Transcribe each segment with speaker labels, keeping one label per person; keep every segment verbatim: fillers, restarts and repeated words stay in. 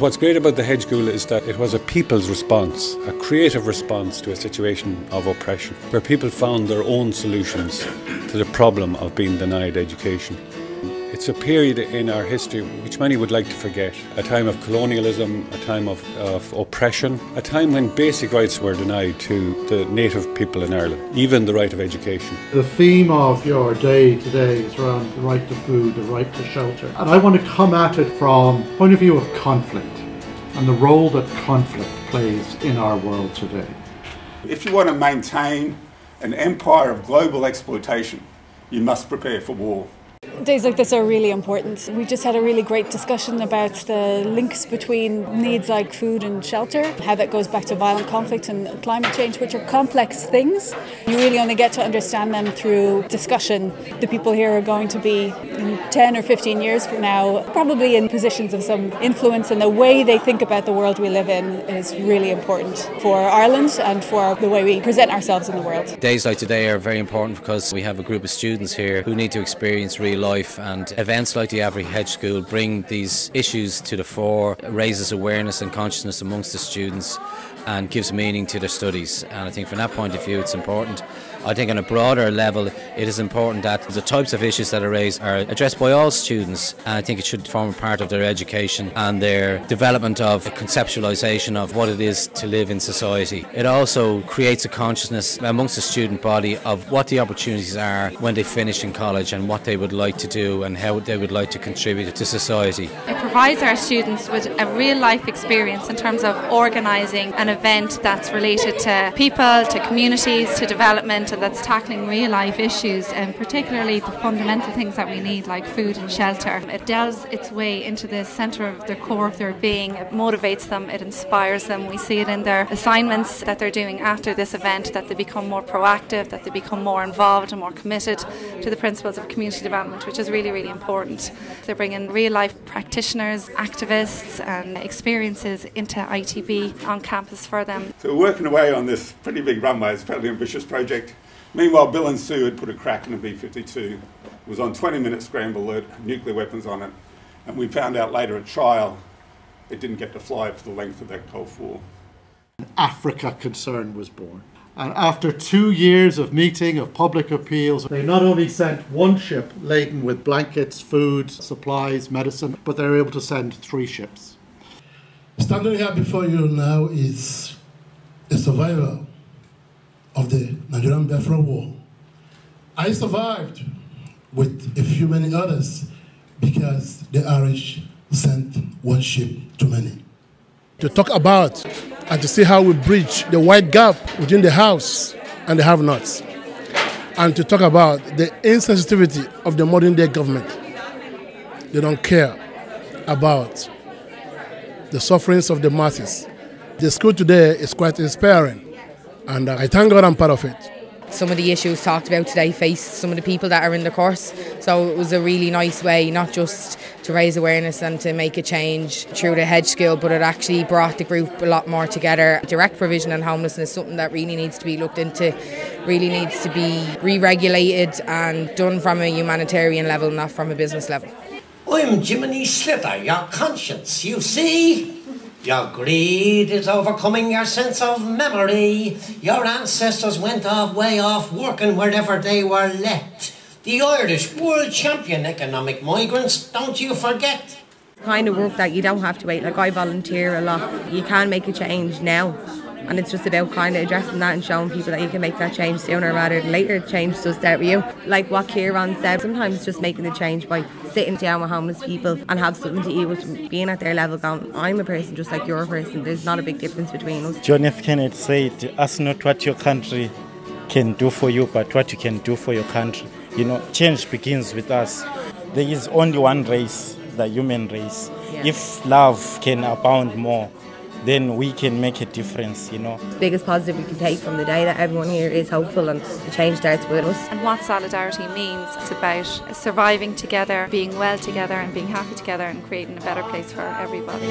Speaker 1: What's great about the Hedge School is that it was a people's response, a creative response to a situation of oppression, where people found their own solutions to the problem of being denied education. It's a period in our history which many would like to forget, a time of colonialism, a time of, of oppression, a time when basic rights were denied to the native people in Ireland, even the right of education.
Speaker 2: The theme of your day today is around the right to food, the right to shelter. And I want to come at it from the point of view of conflict and the role that conflict plays in our world today.
Speaker 3: If you want to maintain an empire of global exploitation, you must prepare for war.
Speaker 4: Days like this are really important. We just had a really great discussion about the links between needs like food and shelter, how that goes back to violent conflict and climate change, which are complex things. You really only get to understand them through discussion. The people here are going to be, in ten or fifteen years from now, probably in positions of some influence, and the way they think about the world we live in is really important for Ireland and for the way we present ourselves in the world.
Speaker 5: Days like today are very important because we have a group of students here who need to experience real life, and events like the Afri Hedge School bring these issues to the fore, raises awareness and consciousness amongst the students and gives meaning to their studies. And I think from that point of view it's important. I think on a broader level it is important that the types of issues that are raised are addressed by all students, and I think it should form a part of their education and their development of a conceptualisation of what it is to live in society. It also creates a consciousness amongst the student body of what the opportunities are when they finish in college and what they would like to do and how they would like to contribute to society.
Speaker 6: It provides our students with a real life experience in terms of organising an event that's related to people, to communities, to development, and that's tackling real life issues, and particularly the fundamental things that we need like food and shelter. It delves its way into the centre of the core of their being. It motivates them, it inspires them. We see it in their assignments that they're doing after this event, that they become more proactive, that they become more involved and more committed to the principles of community development, which is really, really important. They're bringing real life practitioners, activists and experiences into I T B on campus for them.
Speaker 3: So we're working away on this pretty big runway. It's a fairly ambitious project. Meanwhile, Bill and Sue had put a crack in a B fifty-two. It was on twenty minute scramble alert, nuclear weapons on it, and we found out later at trial it didn't get to fly for the length of that Gulf War.
Speaker 2: An Africa concern was born. And after two years of meeting, of public appeals, they not only sent one ship laden with blankets, food, supplies, medicine, but they were able to send three ships.
Speaker 7: Standing here before you now is a survivor of the Nigerian Biafran War. I survived with a few many others because the Irish sent one ship too many.
Speaker 8: To talk about and to see how we bridge the wide gap between the House and the have-nots, and to talk about the insensitivity of the modern day government. They don't care about the sufferings of the masses. The school today is quite inspiring, and I thank God I'm part of it.
Speaker 9: Some of the issues talked about today face some of the people that are in the course, so it was a really nice way not just to raise awareness and to make a change through the Hedge School, but it actually brought the group a lot more together. Direct provision and homelessness is something that really needs to be looked into, really needs to be re-regulated and done from a humanitarian level, not from a business level.
Speaker 10: I'm Jiminy Slither, your conscience, you see. Your greed is overcoming your sense of memory. Your ancestors went off way off working wherever they were let. The Irish world champion economic migrants, don't you forget.
Speaker 11: Kind of work that you don't have to wait. Like I volunteer a lot. You can make a change now. And it's just about kind of addressing that and showing people that you can make that change sooner rather than later. Change does start with you. Like what Kieran said, sometimes it's just making the change by sitting down with homeless people and have something to eat, with being at their level going, I'm a person just like you're a person. There's not a big difference between us.
Speaker 12: John F. Kennedy said, ask not what your country can do for you, but what you can do for your country. You know, change begins with us. There is only one race, the human race. Yeah. If love can abound more, then we can make a difference, you know.
Speaker 11: The biggest positive we can take from the day that everyone here is hopeful and the change starts with us.
Speaker 6: And what solidarity means, it's about surviving together, being well together and being happy together and creating a better place for everybody.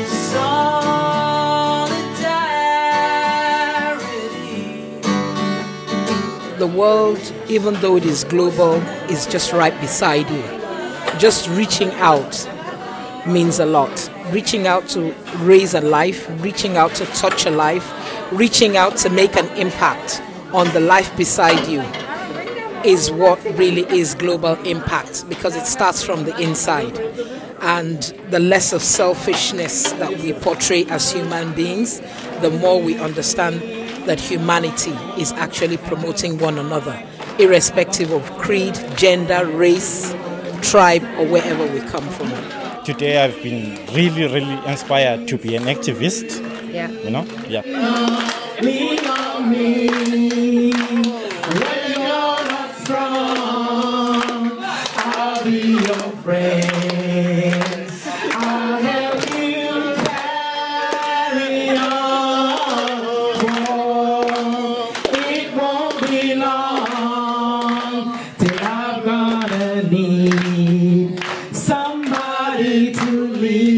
Speaker 13: The world, even though it is global, is just right beside you. Just reaching out means a lot. reaching out to raise a life, reaching out to touch a life, reaching out to make an impact on the life beside you is what really is global impact, because it starts from the inside. And the less of selfishness that we portray as human beings, the more we understand that humanity is actually promoting one another, irrespective of creed, gender, race, tribe, or wherever we come from.
Speaker 12: Today I've been really, really inspired to be an activist.
Speaker 11: Yeah.
Speaker 12: You know? Yeah.
Speaker 14: Lean on me when you're not strong. I'll be your friend. I'll help you carry on. It won't be long till I'm gonna need somebody to lead.